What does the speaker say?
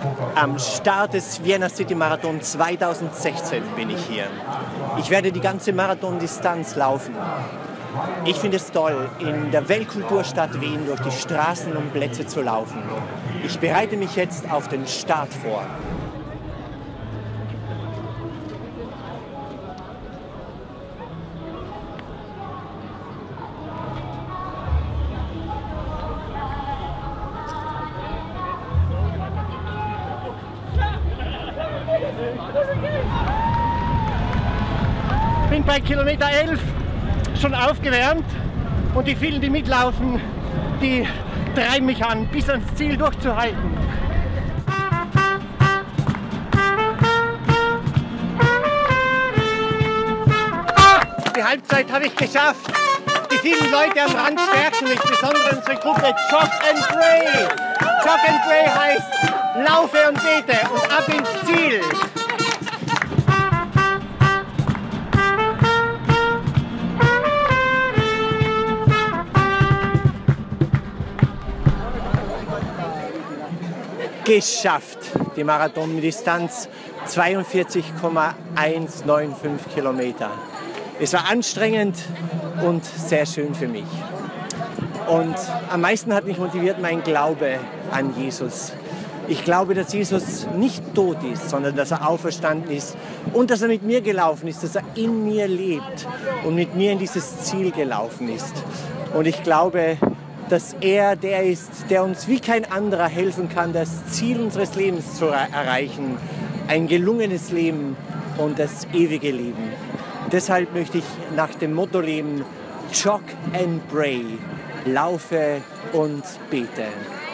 Am Start des Vienna City Marathon 2016 bin ich hier. Ich werde die ganze Marathondistanz laufen. Ich finde es toll, in der Weltkulturstadt Wien durch die Straßen und Plätze zu laufen. Ich bereite mich jetzt auf den Start vor. Ich bin bei Kilometer 11 schon aufgewärmt und die vielen, die mitlaufen, die treiben mich an, bis ans Ziel durchzuhalten. Die Halbzeit habe ich geschafft. Die vielen Leute am Rand stärken mich, besonders unsere Gruppe Jog and Pray. Jog and Pray heißt laufe und bete und ab ins Ziel. Geschafft! Die Marathondistanz 42,195 Kilometer. Es war anstrengend und sehr schön für mich. Und am meisten hat mich motiviert mein Glaube an Jesus. Ich glaube, dass Jesus nicht tot ist, sondern dass er auferstanden ist und dass er mit mir gelaufen ist, dass er in mir lebt und mit mir in dieses Ziel gelaufen ist. Und ich glaube, dass er der ist, der uns wie kein anderer helfen kann, das Ziel unseres Lebens zu erreichen. Ein gelungenes Leben und das ewige Leben. Deshalb möchte ich nach dem Motto leben, Jog and Pray, laufe und bete.